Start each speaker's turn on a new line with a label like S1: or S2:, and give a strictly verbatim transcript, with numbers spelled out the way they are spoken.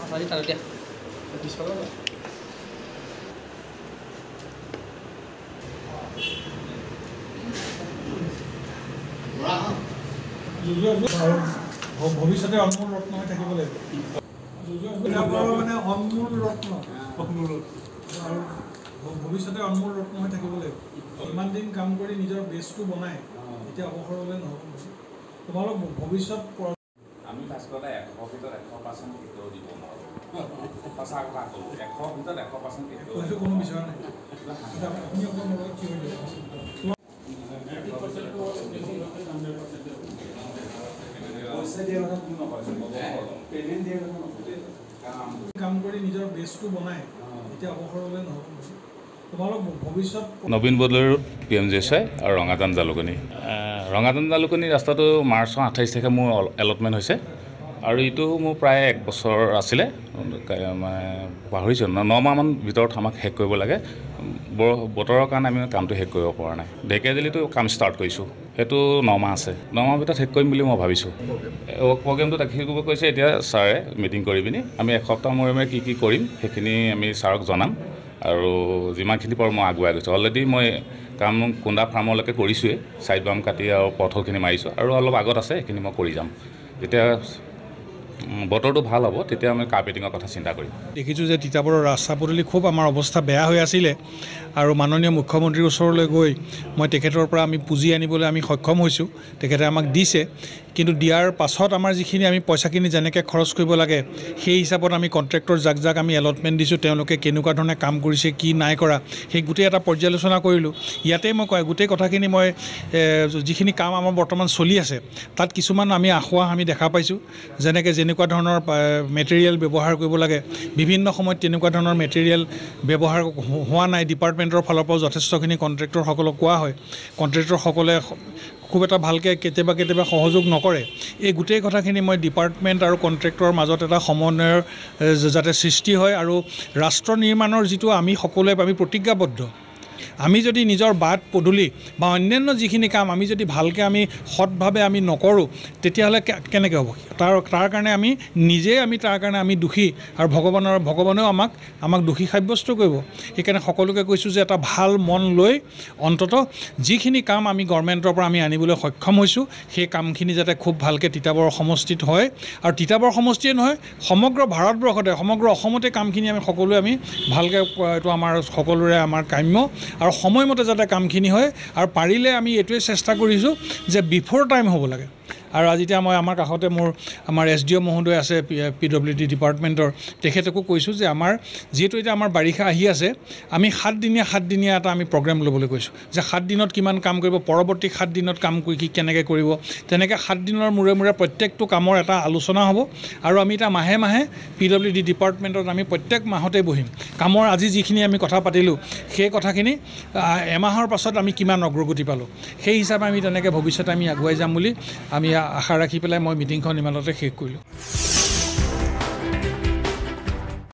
S1: Tadi taruh dia. Di sekolah.
S2: ভৱিষ্যতে অনমোল ৰত্ন হৈ থাকিব লাগিব মানে অনমোল ৰত্ন আৰু ভৱিষ্যতে অনমোল ৰত্ন হৈ থাকিব লাগিব ইমান দিন কাম কৰি নিজৰ বেছটো বনাই এতিয়া অৱসৰ হ'লে নহ'ব তোমালোক ভৱিষ্যত
S3: আমি ভাস্কৰদা এশ ভিতৰত এশ পাৰ্চেণ্ট কেতিয়াও দিব নোৱাৰোঁ সঁচা কথা ক'লোঁ এশ ভিতৰত এশ পাৰ্চেণ্ট কেতিয়াও
S2: কোনো বিচৰা নাই আপুনি অকণমান লগত কি হৈ কাম কৰি নিজৰ বেছটো বনাই এতিয়া অৱসৰ হ'লে নহ'ব তোমালোক ভৱিষ্যত
S4: নবীন বদলৈ road P M G S I আৰু ৰঙাজান জালুকনী ৰঙাজান জালুকনী ৰাস্তাটো মাৰ্চৰ আঠাইছ তাৰিখে মোৰ এলটমেণ্ট হৈছে আৰু এইটো মোৰ প্ৰায় এক বছৰ আছিলে মানে পাহৰিছোঁ ন মাহমান ভিতৰত আমাক শেষ কৰিব লাগে বৰ বতৰৰ কাৰণে আমি কামটো শেষ কৰিব পৰা নাই ঢেকীয়াজুলিতো কাম ষ্টাৰ্ট কৰিছোঁ সেইটো ন মাহ আছে ন মাহৰ ভিতৰত শেষ কৰিম বুলি মই ভাবিছোঁ প্ৰগ্ৰেমটো শেষ কৰিব কৈছে এতিয়া ছাৰে মিটিং কৰি পিনি আমি এসপ্তাহ মূৰে মূৰে কি কি কৰিম সেইখিনি আমি ছাৰক জনাম আৰু যিমানখিনি পাৰোঁ মই আগুৱাই গৈছোঁ অলৰেডি মই কাম কুন্দা ফাৰ্মলৈকে কৰিছোঁৱেই ছাইড বাম কাটি আৰু পথৰখিনি মাৰিছোঁ আৰু অলপ আগত আছে সেইখিনি মই কৰি যাম যেতিয়া বতৰটো ভাল হ'ব তেতিয়া আমি কাৰ্পেটিঙৰ কথা চিন্তা কৰিম
S2: দেখিছোঁ যে তিতাবৰৰ ৰাস্তা পদূলি খুব আমাৰ অৱস্থা বেয়া হৈ আছিলে আৰু মাননীয় মুখ্যমন্ত্ৰীৰ ওচৰলৈ গৈ মই তেখেতৰ পৰা আমি পুঁজি আনিবলৈ আমি সক্ষম হৈছোঁ তেখেতে আমাক দিছে কিন্তু দিয়াৰ পাছত আমাৰ যিখিনি আমি পইচাখিনি যেনেকৈ খৰচ কৰিব লাগে সেই হিচাপত আমি কণ্ট্ৰেক্টৰ যাক যাক আমি এলটমেণ্ট দিছোঁ তেওঁলোকে কেনেকুৱা ধৰণে কাম কৰিছে কি নাই কৰা সেই গোটেই এটা পৰ্যালোচনা কৰিলোঁ ইয়াতে মই কয় গোটেই কথাখিনি মই যিখিনি কাম আমাৰ বৰ্তমান চলি আছে তাত কিছুমান আমি আখোৱা আমি দেখা পাইছোঁ যেনেকৈ যেনেকুৱা ধৰণৰ মেটেৰিয়েল ব্যৱহাৰ কৰিব লাগে বিভিন্ন সময়ত তেনেকুৱা ধৰণৰ মেটেৰিয়েল ব্যৱহাৰ হোৱা নাই ডিপাৰ্টমেণ্টৰ ফালৰ পৰাও যথেষ্টখিনি কণ্ট্ৰেক্টৰসকলক কোৱা হয় কণ্ট্ৰেক্টৰসকলে খুব এটা ভালকৈ কেতিয়াবা কেতিয়াবা সহযোগ নকৰে এই গোটেই কথাখিনি মই ডিপাৰ্টমেণ্ট আৰু কণ্ট্ৰেক্টৰৰ মাজত এটা সমন্বয়ৰ যাতে সৃষ্টি হয় আৰু ৰাষ্ট্ৰ নিৰ্মাণৰ যিটো আমি সকলোৱে আমি প্ৰতিজ্ঞাবদ্ধ আমি যদি নিজৰ বাট পদূলি বা অন্যান্য যিখিনি কাম আমি যদি ভালকৈ আমি সৎভাৱে আমি নকৰোঁ তেতিয়াহ'লে কেনেকৈ হ'ব তাৰ তাৰ কাৰণে আমি নিজেই আমি তাৰ কাৰণে আমি দোষী আৰু ভগৱানৰ ভগৱানেও আমাক আমাক দোষী সাব্যস্ত কৰিব সেইকাৰণে সকলোকে কৈছোঁ যে এটা ভাল মন লৈ অন্ততঃ যিখিনি কাম আমি গভৰ্ণমেণ্টৰ পৰা আমি আনিবলৈ সক্ষম হৈছোঁ সেই কামখিনি যাতে খুব ভালকৈ তিতাবৰ সমষ্টিত হয় আৰু তিতাবৰ সমষ্টিয়ে নহয় সমগ্ৰ ভাৰতবৰ্ষতে সমগ্ৰ অসমতে কামখিনি আমি সকলোৱে আমি ভালকৈ এইটো আমাৰ সকলোৰে আমাৰ কাম্য আৰু সময়মতে যাতে কামখিনি হয় আৰু পাৰিলে আমি এইটোৱে চেষ্টা কৰিছোঁ যে বিফ'ৰ টাইম হ'ব লাগে আৰু আজি এতিয়া মই আমাৰ কাষতে মোৰ আমাৰ এছ ডি অ' মহোদয় আছে পি ডব্লিউ ডি ডিপাৰ্টমেণ্টৰ তেখেতকো কৈছোঁ যে আমাৰ যিহেতু এতিয়া আমাৰ বাৰিষা আহি আছে আমি সাতদিনীয়া সাতদিনীয়া এটা আমি প্ৰগ্ৰেম ল'বলৈ কৈছোঁ যে সাত দিনত কিমান কাম কৰিব পৰৱৰ্তী সাত দিনত কাম কৰি কি কেনেকৈ কৰিব তেনেকৈ সাত দিনৰ মূৰে মূৰে প্ৰত্যেকটো কামৰ এটা আলোচনা হ'ব আৰু আমি এতিয়া মাহে মাহে পি ডব্লিউ ডি ডিপাৰ্টমেণ্টত আমি প্ৰত্যেক মাহতে বহিম কামৰ আজি যিখিনি আমি কথা পাতিলোঁ সেই কথাখিনি এমাহৰ পাছত আমি কিমান অগ্ৰগতি পালোঁ সেই হিচাপে আমি তেনেকৈ ভৱিষ্যতে আমি আগুৱাই যাম বুলি আমি আশা ৰাখি পেলাই মই মিটিংখন ইমানতে শেষ কৰিলোঁ।